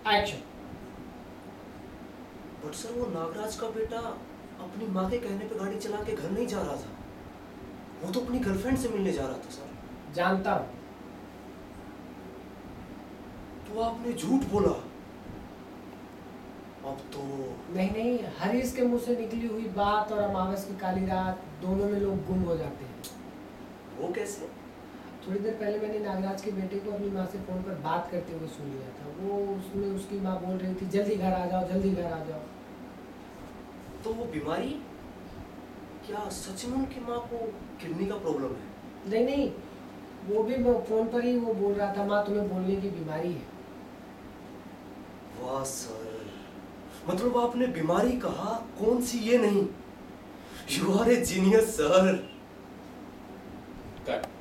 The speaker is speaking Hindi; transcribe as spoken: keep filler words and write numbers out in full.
एक्शन। बट सर वो नागराज का बेटा अपनी माँ के कहने पे गाड़ी चला के घर नहीं जा रहा था, वो तो अपनी गर्लफ्रेंड से मिलने जा रहा था सर। जानता हूँ। तो आपने झूठ बोला। अब तो नहीं नहीं, हरीश के मुंह से निकली हुई बात और अमावस की काली रात दोनों में लोग गुम हो जाते हैं। वो कैसे? थोड़ी देर पहले मैंने नागराज के बेटे को अपनी माँ से फोन पर बात करते हुए सुन लिया था। वो उसमें उसकी माँ बोल रही थी जल्दी घर आ जाओ, जल्दी घर आ जाओ। तो वो बीमारी, क्या सच में उनकी माँ को किडनी का प्रॉब्लम है? नहीं नहीं, वो भी फोन पर ही वो बोल रहा था माँ तुम्हें बोलने की बीमारी है। वाह सर, मतलब आपने बीमारी कहा, कौन सी ये नहीं। You are a genius sir. Cut.